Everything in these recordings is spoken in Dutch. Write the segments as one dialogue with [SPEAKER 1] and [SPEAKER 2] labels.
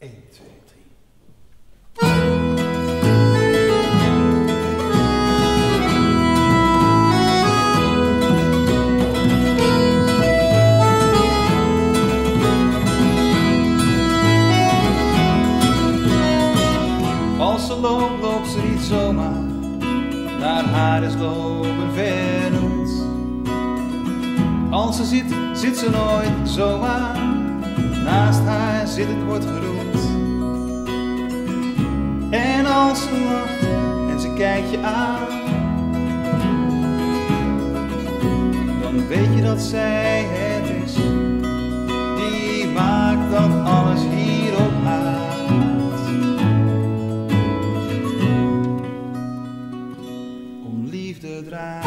[SPEAKER 1] 1, 2, 3. Als ze loopt, loopt ze niet zomaar. Naar haar is lopen vernoemd. Als ze zit, zit ze nooit zomaar. Naast haar zit het wordt geroemd. En als ze lacht en ze kijkt je aan, dan weet je dat zij het is die maakt dat alles hier op aard om liefde draait.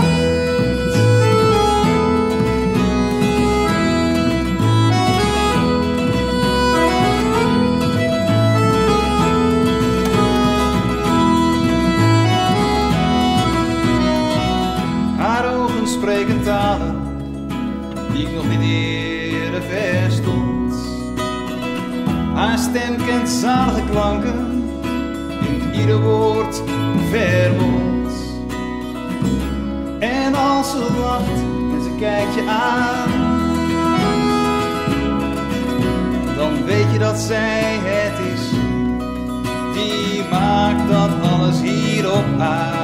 [SPEAKER 1] Spreken talen die ik nog niet eerder verstond. Haar stem kent zalige klanken, in ieder woord vermond. En als ze lacht en ze kijkt je aan, dan weet je dat zij het is die maakt dat alles hier op aarde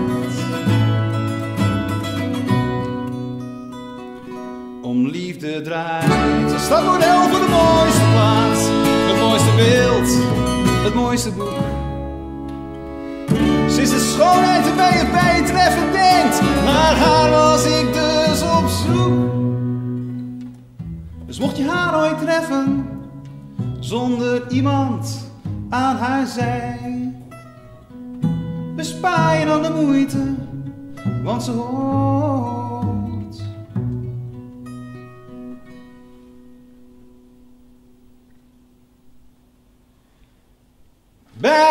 [SPEAKER 1] om liefde draait. Ze staat model voor de mooiste plaats, het mooiste beeld, het mooiste boek. Ze is de schoonheid waarbij je bij je treffen denkt. Naar haar was ik dus op zoek. Dus mocht je haar ooit treffen, zonder iemand aan haar zij, bespaar je dan de moeite, want ze hoort bij